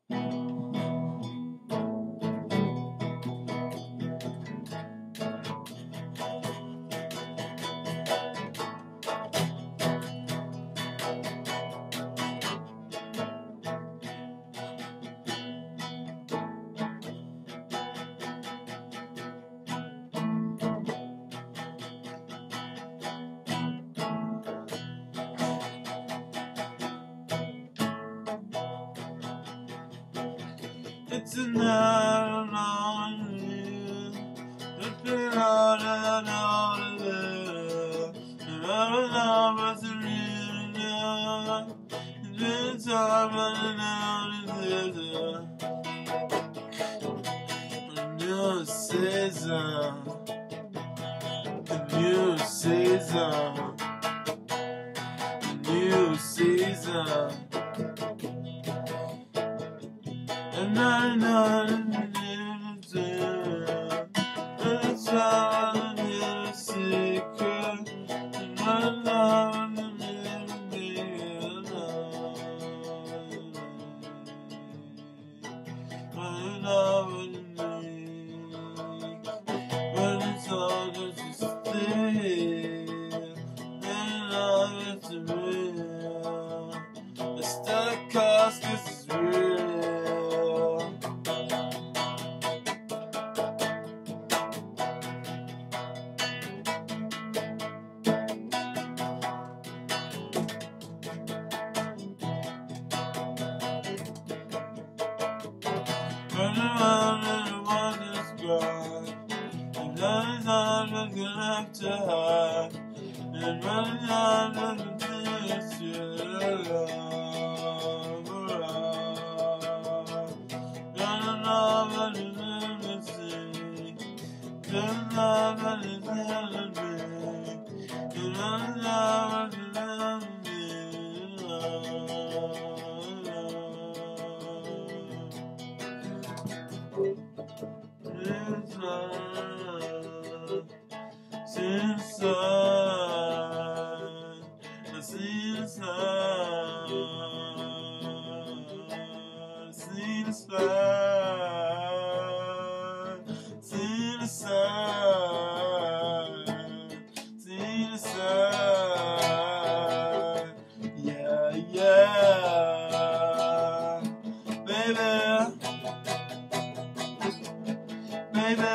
It's another long year. It's been all that all of it. And all of us are really young. And it's all running out of this. A new season. A new season. A new season. And I know it's all a little secret. And my love and the little bit my love and me. But it's all just a still. And all that's real. It's the cost, 'cause it's real. Running around in the wonders God, and nothing's all we're gonna have to hide. And running on to the things you love around. Running over the limousine, running over the limousine, and running over the see the sun, I see the sun, I see the sun, see the sun, see the sun, yeah, yeah, baby. Baby,